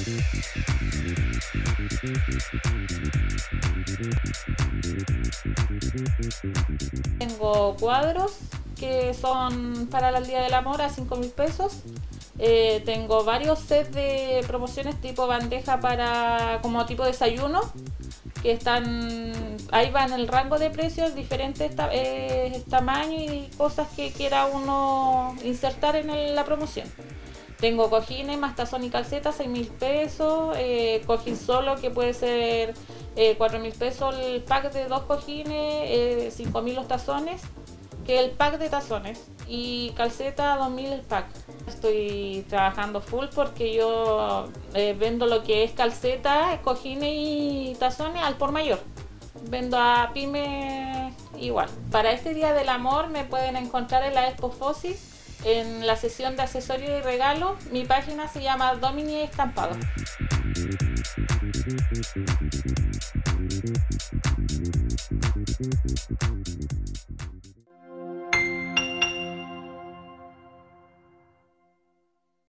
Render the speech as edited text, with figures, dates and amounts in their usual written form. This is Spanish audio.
Tengo cuadros que son para el Día del Amor a 5.000 pesos. Tengo varios sets de promociones tipo bandeja para como tipo desayuno, que están ahí, van el rango de precios, diferentes tamaños y cosas que quiera uno insertar en la promoción. Tengo cojines más tazón y calceta, 6.000 pesos, cojín solo que puede ser 4.000 pesos el pack de 2 cojines, 5.000 los tazones, que el pack de tazones, y calceta 2.000 el pack. Estoy trabajando full porque yo vendo lo que es calceta, cojines y tazones al por mayor. Vendo a pyme igual. Para este Día del Amor me pueden encontrar en la Expo Fosis, en la sesión de accesorios y regalos. Mi página se llama Domini Estampado.